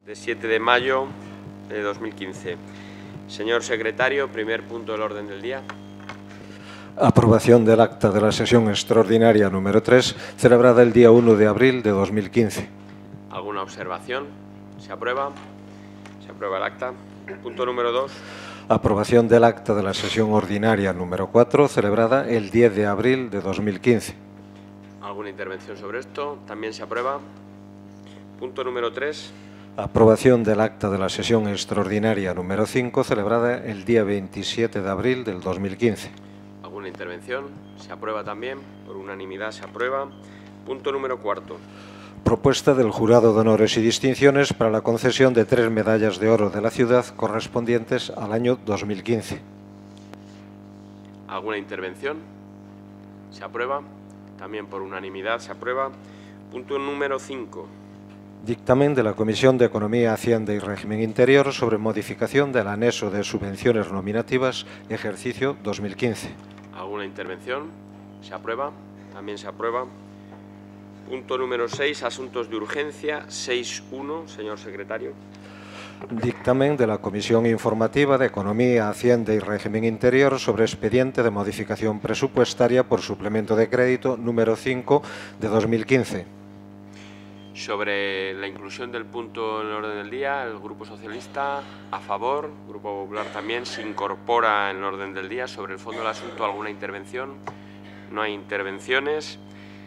De 7 de mayo de 2015. Señor secretario, primer punto del orden del día. Aprobación del acta de la sesión extraordinaria número 3, celebrada el día 1 de abril de 2015. ¿Alguna observación? ¿Se aprueba? Se aprueba el acta. Punto número 2. Aprobación del acta de la sesión ordinaria número 4, celebrada el 10 de abril de 2015. ¿Alguna intervención sobre esto? También se aprueba. Punto número 3. Aprobación del acta de la sesión extraordinaria número 5, celebrada el día 27 de abril del 2015. ¿Alguna intervención? Se aprueba también. Por unanimidad se aprueba. Punto número 4. Propuesta del Jurado de Honores y Distinciones para la concesión de 3 medallas de oro de la ciudad correspondientes al año 2015. ¿Alguna intervención? Se aprueba. También por unanimidad se aprueba. Punto número 5. Dictamen de la Comisión de Economía, Hacienda y Régimen Interior sobre modificación del anexo de subvenciones nominativas ejercicio 2015. ¿Alguna intervención? Se aprueba. También se aprueba. Punto número 6. Asuntos de urgencia. 6.1. Señor secretario. Dictamen de la Comisión Informativa de Economía, Hacienda y Régimen Interior sobre expediente de modificación presupuestaria por suplemento de crédito número 5 de 2015. Sobre la inclusión del punto en el orden del día, el Grupo Socialista a favor, el Grupo Popular también se incorpora en el orden del día. Sobre el fondo del asunto, ¿alguna intervención? No hay intervenciones.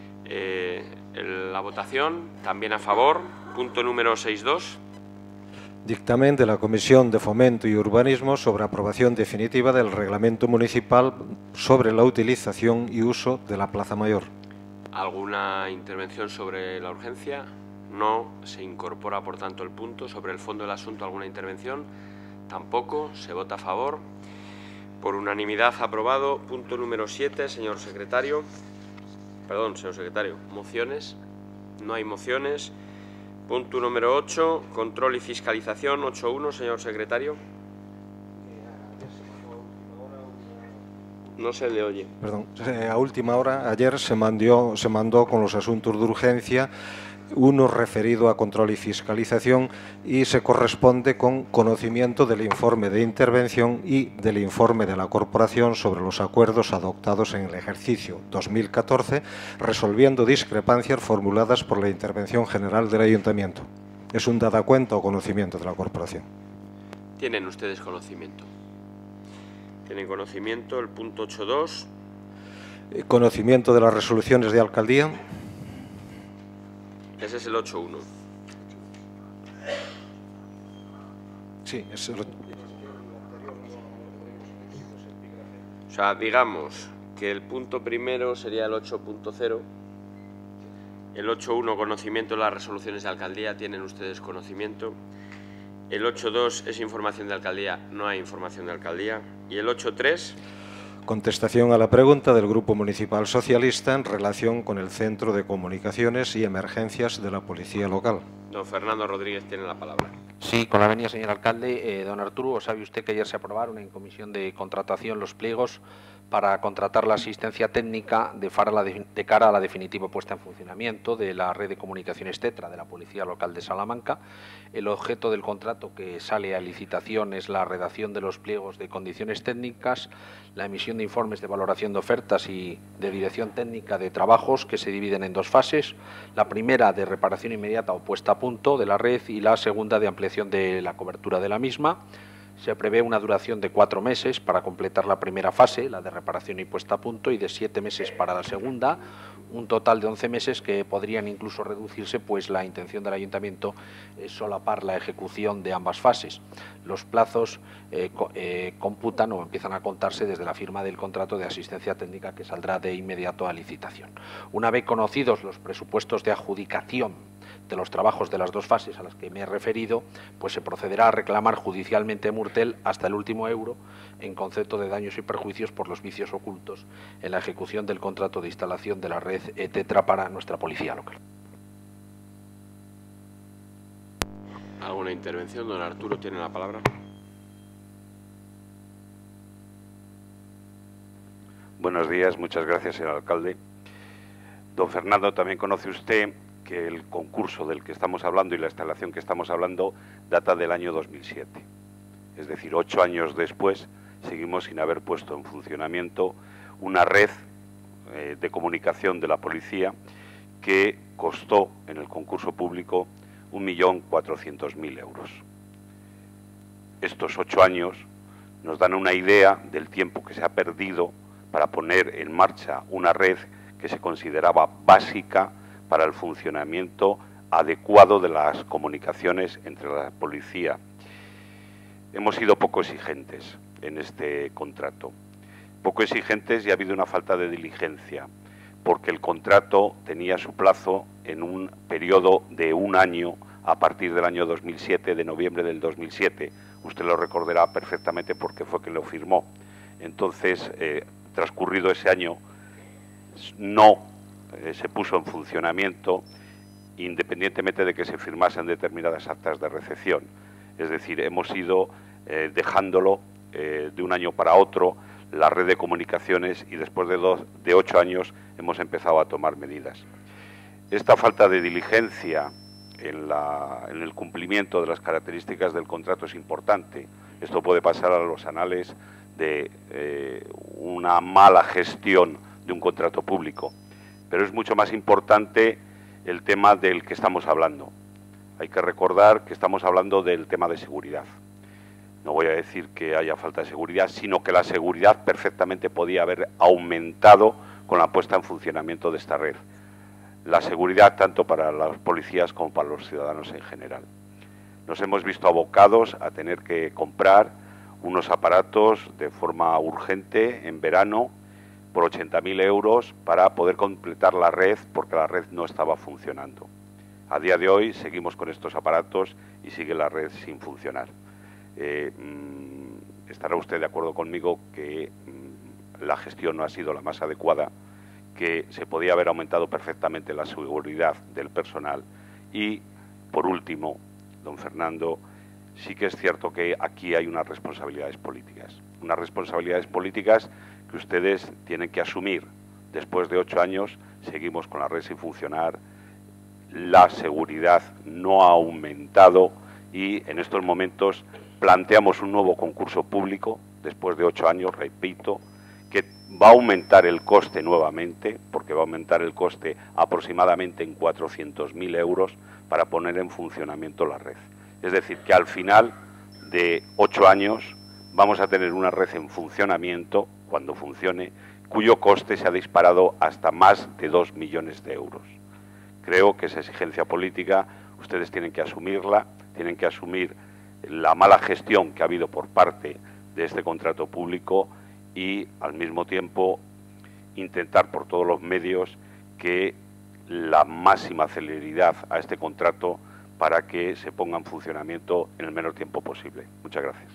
La votación, también a favor. Punto número 6.2. Dictamen de la Comisión de Fomento y Urbanismo sobre aprobación definitiva del Reglamento Municipal sobre la utilización y uso de la Plaza Mayor. ¿Alguna intervención sobre la urgencia? No. Se incorpora, por tanto, el punto. Sobre el fondo del asunto, ¿alguna intervención? Tampoco. Se vota a favor. Por unanimidad, aprobado. Punto número 7, señor secretario. Perdón, señor secretario. ¿Mociones? No hay mociones. Punto número 8, control y fiscalización. 8.1, señor secretario. No se le oye. Perdón, a última hora, ayer se mandó con los asuntos de urgencia, uno referido a control y fiscalización y se corresponde con conocimiento del informe de intervención y del informe de la Corporación sobre los acuerdos adoptados en el ejercicio 2014, resolviendo discrepancias formuladas por la Intervención General del Ayuntamiento. Es un dada cuenta o conocimiento de la Corporación. ¿Tienen ustedes conocimiento? ¿Tienen conocimiento? El punto 8.2. Conocimiento de las resoluciones de alcaldía. Ese es el 8.1. Sí, es el... O sea, digamos que el punto primero sería el 8.0. El 8.1, conocimiento de las resoluciones de alcaldía. ¿Tienen ustedes conocimiento? El 8.2 es información de alcaldía. No hay información de alcaldía. Y el 8.3... Contestación a la pregunta del Grupo Municipal Socialista en relación con el Centro de Comunicaciones y Emergencias de la Policía Local. Don Fernando Rodríguez tiene la palabra. Sí, con la venia, señor alcalde. Don Arturo, ¿sabe usted que ayer se aprobaron en comisión de contratación los pliegos para contratar la asistencia técnica de cara a la definitiva puesta en funcionamiento de la red de comunicaciones TETRA de la Policía Local de Salamanca? El objeto del contrato que sale a licitación es la redacción de los pliegos de condiciones técnicas, la emisión de informes de valoración de ofertas y de dirección técnica de trabajos que se dividen en 2 fases, la primera de reparación inmediata o puesta a punto de la red y la segunda de ampliación de la cobertura de la misma. Se prevé una duración de 4 meses para completar la primera fase, la de reparación y puesta a punto, y de 7 meses para la segunda, un total de 11 meses que podrían incluso reducirse, pues la intención del Ayuntamiento es solapar la ejecución de ambas fases. Los plazos computan o empiezan a contarse desde la firma del contrato de asistencia técnica que saldrá de inmediato a licitación. Una vez conocidos los presupuestos de adjudicación de los trabajos de las 2 fases a las que me he referido, pues se procederá a reclamar judicialmente a Murtel hasta el último euro en concepto de daños y perjuicios por los vicios ocultos en la ejecución del contrato de instalación de la red TETRA para nuestra policía local. ¿Alguna intervención? Don Arturo tiene la palabra. Buenos días, muchas gracias, señor alcalde. Don Fernando, también conoce usted que el concurso del que estamos hablando y la instalación que estamos hablando data del año 2007. Es decir, 8 años después seguimos sin haber puesto en funcionamiento una red de comunicación de la policía que costó en el concurso público 1.400.000 euros. Estos 8 años nos dan una idea del tiempo que se ha perdido para poner en marcha una red que se consideraba básica para el funcionamiento adecuado de las comunicaciones entre la policía. Hemos sido poco exigentes en este contrato. Poco exigentes y ha habido una falta de diligencia, porque el contrato tenía su plazo en un periodo de 1 año a partir del año 2007, de noviembre del 2007. Usted lo recordará perfectamente porque fue quien lo firmó. Entonces, transcurrido ese año, no se puso en funcionamiento, independientemente de que se firmasen determinadas actas de recepción. Es decir, hemos ido dejándolo de un año para otro, la red de comunicaciones, y después de 8 años hemos empezado a tomar medidas. Esta falta de diligencia en el cumplimiento de las características del contrato es importante. Esto puede pasar a los anales de una mala gestión de un contrato público, pero es mucho más importante el tema del que estamos hablando. Hay que recordar que estamos hablando del tema de seguridad. No voy a decir que haya falta de seguridad, sino que la seguridad perfectamente podía haber aumentado con la puesta en funcionamiento de esta red. La seguridad tanto para las policías como para los ciudadanos en general. Nos hemos visto abocados a tener que comprar unos aparatos de forma urgente en verano por 80.000 euros para poder completar la red, porque la red no estaba funcionando. A día de hoy seguimos con estos aparatos y sigue la red sin funcionar. Estará usted de acuerdo conmigo que la gestión no ha sido la más adecuada, que se podía haber aumentado perfectamente la seguridad del personal y, por último, don Fernando, sí que es cierto que aquí hay unas responsabilidades políticas que ustedes tienen que asumir. Después de 8 años seguimos con la red sin funcionar, la seguridad no ha aumentado y en estos momentos planteamos un nuevo concurso público después de 8 años, repito, que va a aumentar el coste nuevamente, porque va a aumentar el coste aproximadamente en 400.000 euros para poner en funcionamiento la red. Es decir, que al final de 8 años vamos a tener una red en funcionamiento, cuando funcione, cuyo coste se ha disparado hasta más de 2 millones de euros. Creo que esa exigencia política ustedes tienen que asumirla, tienen que asumir la mala gestión que ha habido por parte de este contrato público y, al mismo tiempo, intentar por todos los medios que la máxima celeridad a este contrato para que se ponga en funcionamiento en el menor tiempo posible. Muchas gracias.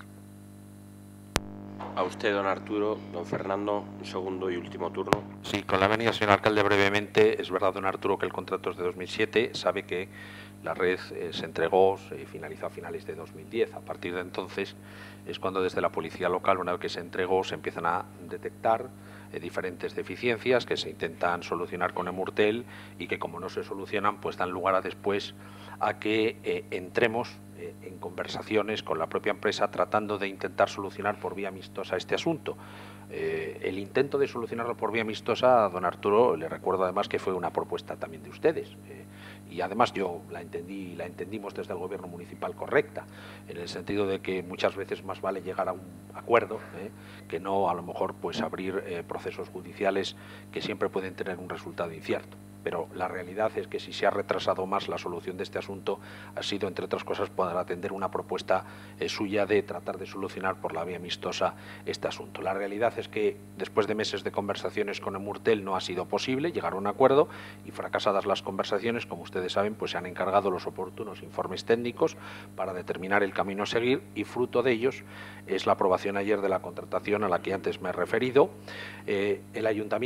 A usted, don Arturo. Don Fernando, un segundo y último turno. Sí, con la venia, señor alcalde, brevemente. Es verdad, don Arturo, que el contrato es de 2007. Sabe que la red se entregó, se finalizó a finales de 2010. A partir de entonces es cuando desde la policía local, una vez que se entregó, se empiezan a detectar diferentes deficiencias que se intentan solucionar con Emurtel y que, como no se solucionan, pues dan lugar a después a que entremos en conversaciones con la propia empresa tratando de intentar solucionar por vía amistosa este asunto. El intento de solucionarlo por vía amistosa, don Arturo, le recuerdo además que fue una propuesta también de ustedes. Y además yo la entendimos desde el gobierno municipal correcta, en el sentido de que muchas veces más vale llegar a un acuerdo que no a lo mejor pues abrir procesos judiciales que siempre pueden tener un resultado incierto. Pero la realidad es que si se ha retrasado más la solución de este asunto ha sido, entre otras cosas, poder atender una propuesta suya de tratar de solucionar por la vía amistosa este asunto. La realidad es que después de meses de conversaciones con Emurtel no ha sido posible llegar a un acuerdo y, fracasadas las conversaciones, como ustedes saben, pues se han encargado los oportunos informes técnicos para determinar el camino a seguir y fruto de ellos es la aprobación ayer de la contratación a la que antes me he referido. El ayuntamiento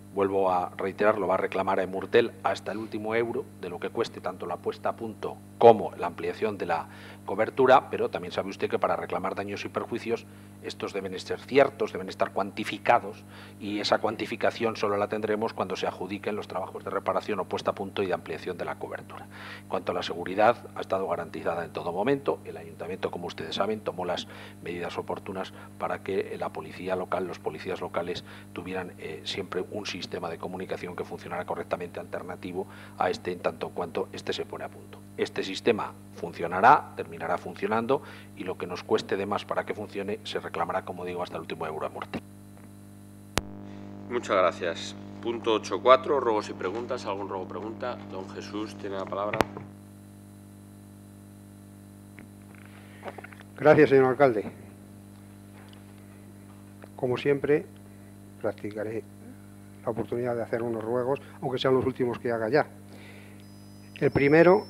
vuelvo a reiterar, lo va a reclamar a Emurtel hasta el último euro de lo que cueste tanto la puesta a punto como la ampliación de la cobertura, pero también sabe usted que para reclamar daños y perjuicios estos deben ser ciertos, deben estar cuantificados, y esa cuantificación solo la tendremos cuando se adjudiquen los trabajos de reparación o puesta a punto y de ampliación de la cobertura. En cuanto a la seguridad, ha estado garantizada en todo momento. El Ayuntamiento, como ustedes saben, tomó las medidas oportunas para que la policía local, los policías locales, tuvieran siempre un sistema de comunicación que funcionara correctamente, alternativo a este, en tanto cuanto este se pone a punto. Este sistema funcionará, terminará funcionando, y lo que nos cueste de más para que funcione se reclamará, como digo, hasta el último euro a muerte. Muchas gracias. Punto 8.4, ruegos y preguntas. ¿Algún ruego o pregunta? Don Jesús tiene la palabra. Gracias, señor alcalde. Como siempre, practicaré la oportunidad de hacer unos ruegos, aunque sean los últimos que haga ya. El primero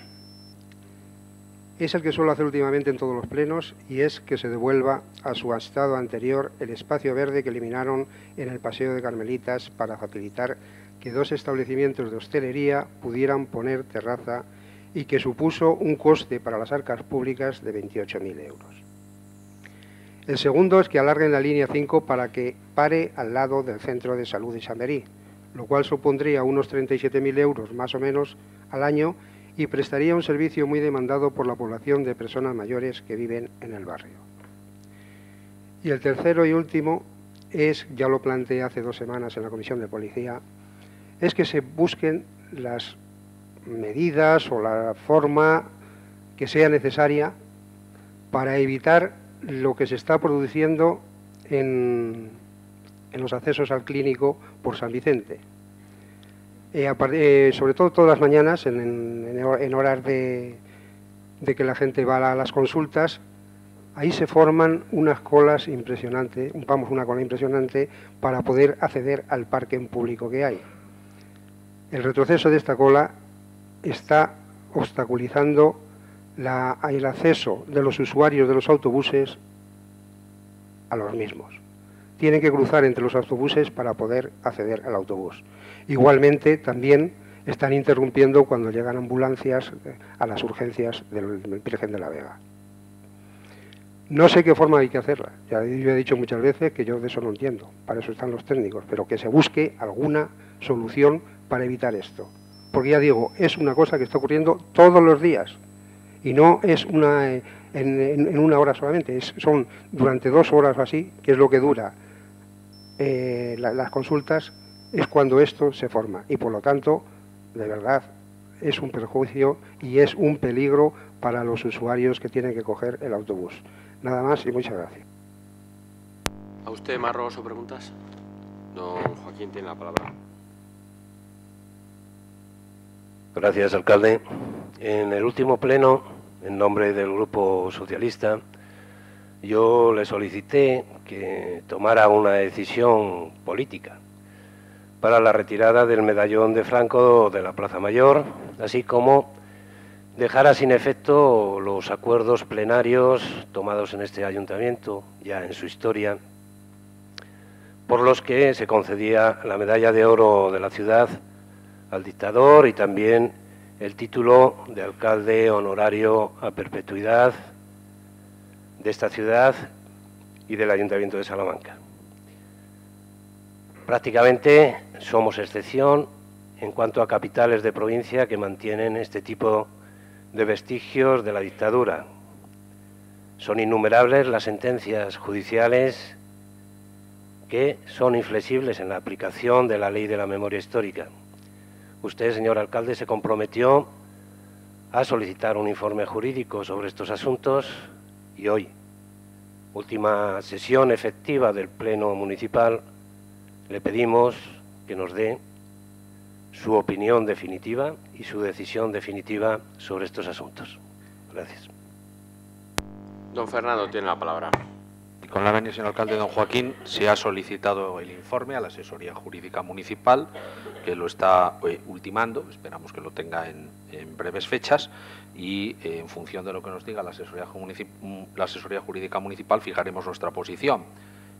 es el que suelo hacer últimamente en todos los plenos, y es que se devuelva a su estado anterior el espacio verde que eliminaron en el Paseo de Carmelitas para facilitar que 2 establecimientos de hostelería pudieran poner terraza, y que supuso un coste para las arcas públicas de 28.000 euros. El segundo es que alarguen la línea 5 para que pare al lado del Centro de Salud de Chamberí, lo cual supondría unos 37.000 euros más o menos al año, y prestaría un servicio muy demandado por la población de personas mayores que viven en el barrio. Y el tercero y último es, ya lo planteé hace 2 semanas en la Comisión de Policía, es que se busquen las medidas o la forma que sea necesaria para evitar lo que se está produciendo en los accesos al clínico por San Vicente. Sobre todo todas las mañanas, en horas de que la gente va a las consultas, ahí se forman unas colas impresionantes, una cola impresionante para poder acceder al parking público que hay. El retroceso de esta cola está obstaculizando el acceso de los usuarios de los autobuses a los mismos. Tienen que cruzar entre los autobuses para poder acceder al autobús. Igualmente, también están interrumpiendo cuando llegan ambulancias a las urgencias del Virgen de la Vega. No sé qué forma hay que hacerla. Ya he dicho muchas veces que yo de eso no entiendo. Para eso están los técnicos. Pero que se busque alguna solución para evitar esto. Porque ya digo, es una cosa que está ocurriendo todos los días. Y no es en una hora solamente. Son durante 2 horas o así, que es lo que dura las consultas, es cuando esto se forma. Y por lo tanto, de verdad, es un perjuicio y es un peligro para los usuarios que tienen que coger el autobús. Nada más y muchas gracias. ¿A usted más ruegos o preguntas? Don Joaquín tiene la palabra. Gracias, alcalde. En el último pleno, en nombre del Grupo Socialista, yo le solicité que tomara una decisión política para la retirada del medallón de Franco de la Plaza Mayor, así como dejara sin efecto los acuerdos plenarios tomados en este ayuntamiento, ya en su historia, por los que se concedía la medalla de oro de la ciudad al dictador y también el título de alcalde honorario a perpetuidad de esta ciudad y del Ayuntamiento de Salamanca. Prácticamente somos excepción en cuanto a capitales de provincia que mantienen este tipo de vestigios de la dictadura. Son innumerables las sentencias judiciales que son inflexibles en la aplicación de la ley de la memoria histórica. Usted, señor alcalde, se comprometió a solicitar un informe jurídico sobre estos asuntos y hoy, última sesión efectiva del Pleno Municipal, le pedimos que nos dé su opinión definitiva y su decisión definitiva sobre estos asuntos. Gracias. Don Fernando tiene la palabra. Con la venia, señor alcalde, don Joaquín, se ha solicitado el informe a la Asesoría Jurídica Municipal, que lo está ultimando, esperamos que lo tenga en breves fechas, y en función de lo que nos diga la Asesoría Jurídica Municipal fijaremos nuestra posición.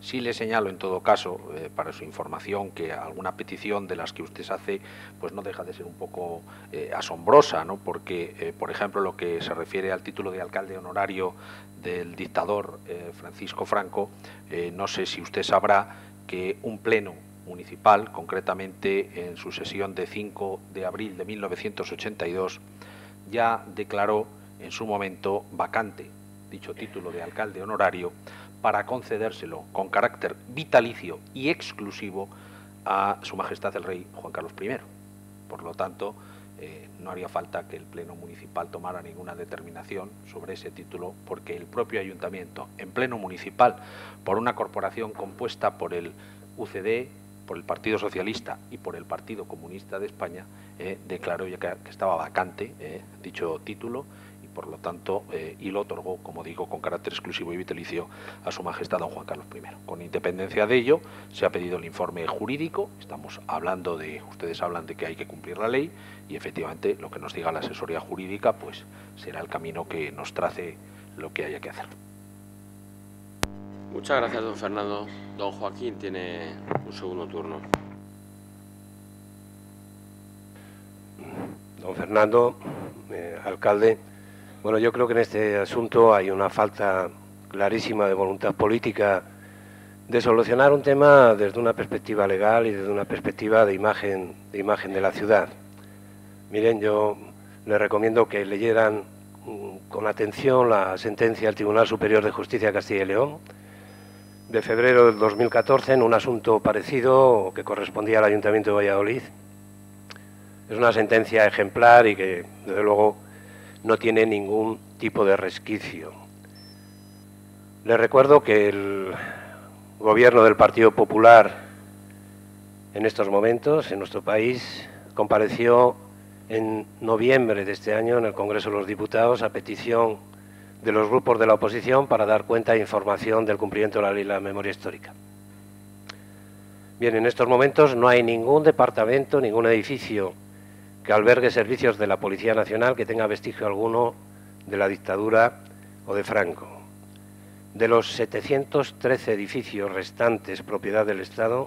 Sí le señalo, en todo caso, para su información, que alguna petición de las que usted se hace pues no deja de ser un poco asombrosa, ¿no? Porque, por ejemplo, lo que se refiere al título de alcalde honorario del dictador Francisco Franco, no sé si usted sabrá que un pleno municipal, concretamente en su sesión de 5 de abril de 1982, ya declaró en su momento vacante dicho título de alcalde honorario para concedérselo con carácter vitalicio y exclusivo a Su Majestad el Rey Juan Carlos I. Por lo tanto, no haría falta que el Pleno Municipal tomara ninguna determinación sobre ese título, porque el propio Ayuntamiento, en Pleno Municipal, por una corporación compuesta por el UCD, por el Partido Socialista y por el Partido Comunista de España, declaró ya que estaba vacante dicho título, por lo tanto, y lo otorgó, como digo, con carácter exclusivo y vitalicio a Su Majestad don Juan Carlos I. Con independencia de ello, se ha pedido el informe jurídico, estamos hablando ustedes hablan de que hay que cumplir la ley, y efectivamente lo que nos diga la asesoría jurídica, pues será el camino que nos trace lo que haya que hacer. Muchas gracias, don Fernando. Don Joaquín tiene un segundo turno. Don Fernando, alcalde. Bueno, yo creo que en este asunto hay una falta clarísima de voluntad política de solucionar un tema desde una perspectiva legal y desde una perspectiva de imagen de la ciudad. Miren, yo les recomiendo que leyeran con atención la sentencia del Tribunal Superior de Justicia de Castilla y León de febrero del 2014 en un asunto parecido que correspondía al Ayuntamiento de Valladolid. Es una sentencia ejemplar y que, desde luego, no tiene ningún tipo de resquicio. Les recuerdo que el gobierno del Partido Popular en estos momentos, en nuestro país, compareció en noviembre de este año en el Congreso de los Diputados a petición de los grupos de la oposición para dar cuenta e información del cumplimiento de la ley de la memoria histórica. Bien, en estos momentos no hay ningún departamento, ningún edificio que albergue servicios de la Policía Nacional que tenga vestigio alguno de la dictadura o de Franco. De los 713 edificios restantes propiedad del Estado,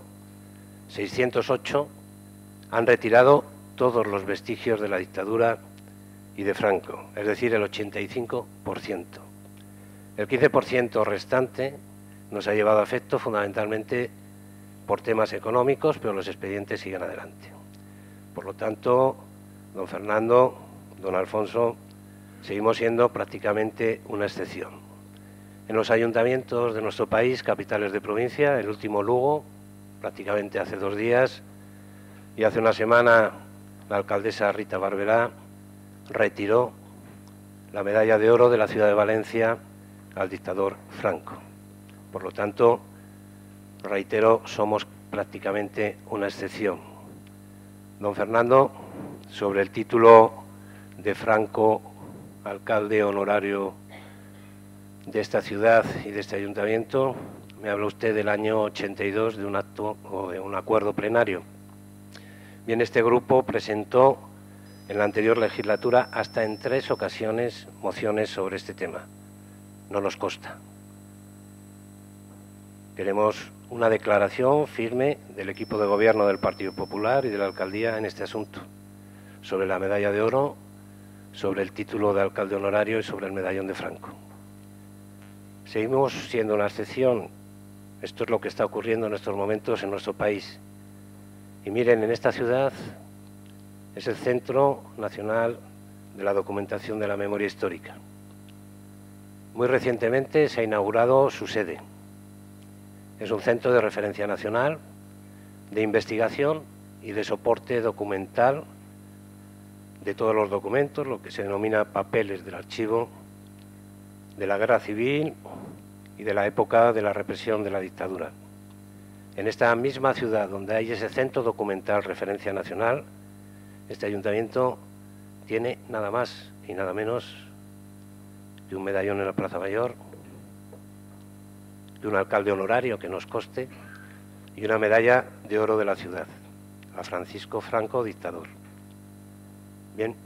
608 han retirado todos los vestigios de la dictadura y de Franco, es decir, el 85%. El 15% restante nos ha llevado a efecto fundamentalmente por temas económicos, pero los expedientes siguen adelante. Por lo tanto, don Fernando, don Alfonso, seguimos siendo prácticamente una excepción. En los ayuntamientos de nuestro país, capitales de provincia, el último Lugo, prácticamente hace 2 días, y hace una semana la alcaldesa Rita Barberá retiró la medalla de oro de la ciudad de Valencia al dictador Franco. Por lo tanto, reitero, somos prácticamente una excepción. Don Fernando, sobre el título de Franco, alcalde honorario de esta ciudad y de este ayuntamiento, me habla usted del año 82 de un acto o de un acuerdo plenario. Bien, este grupo presentó en la anterior legislatura hasta en 3 ocasiones mociones sobre este tema. No nos consta. Queremos una declaración firme del equipo de gobierno del Partido Popular y de la alcaldía en este asunto, sobre la medalla de oro, sobre el título de alcalde honorario y sobre el medallón de Franco. Seguimos siendo una excepción. Esto es lo que está ocurriendo en estos momentos en nuestro país. Y miren, en esta ciudad es el Centro Nacional de la Documentación de la Memoria Histórica. Muy recientemente se ha inaugurado su sede. Es un centro de referencia nacional, de investigación y de soporte documental de todos los documentos, lo que se denomina papeles del archivo de la Guerra Civil y de la época de la represión de la dictadura. En esta misma ciudad donde hay ese centro documental referencia nacional, este ayuntamiento tiene nada más y nada menos que un medallón en la Plaza Mayor, de un alcalde honorario que nos conste, y una medalla de oro de la ciudad, a Francisco Franco, dictador. Bien,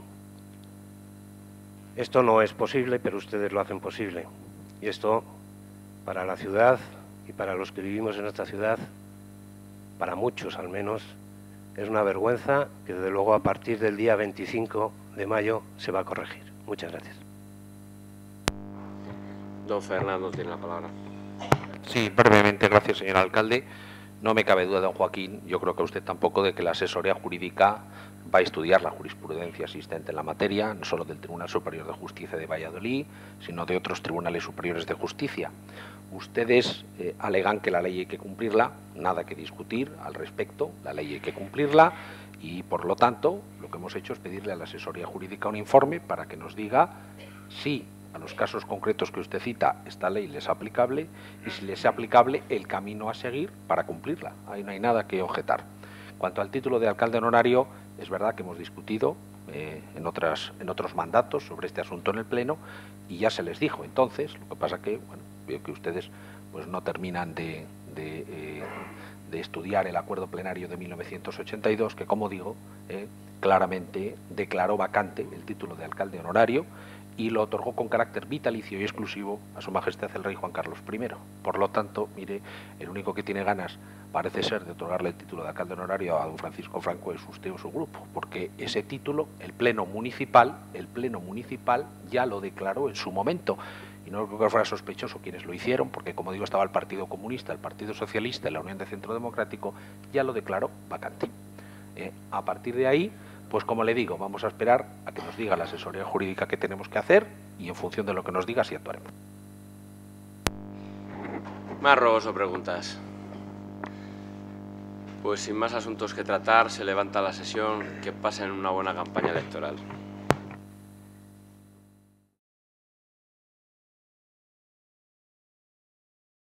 esto no es posible, pero ustedes lo hacen posible. Y esto, para la ciudad y para los que vivimos en esta ciudad, para muchos al menos, es una vergüenza que desde luego a partir del día 25 de mayo se va a corregir. Muchas gracias. Don Fernando tiene la palabra. Sí, brevemente, gracias, señor alcalde. No me cabe duda, don Joaquín, yo creo que a usted tampoco, de que la asesoría jurídica va a estudiar la jurisprudencia existente en la materia, no solo del Tribunal Superior de Justicia de Valladolid, sino de otros tribunales superiores de justicia. Ustedes alegan que la ley hay que cumplirla, nada que discutir al respecto, la ley hay que cumplirla y, por lo tanto, lo que hemos hecho es pedirle a la asesoría jurídica un informe para que nos diga si a los casos concretos que usted cita esta ley les es aplicable y, si les es aplicable, el camino a seguir para cumplirla. Ahí no hay nada que objetar. En cuanto al título de alcalde honorario, es verdad que hemos discutido en otros mandatos sobre este asunto en el Pleno y ya se les dijo entonces. Lo que pasa que, bueno, veo que ustedes pues no terminan de estudiar el acuerdo plenario de 1982, que, como digo, claramente declaró vacante el título de alcalde honorario y lo otorgó con carácter vitalicio y exclusivo a Su Majestad el Rey Juan Carlos I. Por lo tanto, mire, el único que tiene ganas parece ser de otorgarle el título de alcalde honorario a don Francisco Franco es usted o su grupo, porque ese título el Pleno Municipal ya lo declaró en su momento. Y no creo que fuera sospechoso quienes lo hicieron, porque, como digo, estaba el Partido Comunista, el Partido Socialista y la Unión de Centro Democrático, ya lo declaró vacante. A partir de ahí, pues como le digo, vamos a esperar a que nos diga la asesoría jurídica qué tenemos que hacer y, en función de lo que nos diga, sí actuaremos. ¿Más ruegos o preguntas? Pues sin más asuntos que tratar, se levanta la sesión. Que pasen una buena campaña electoral.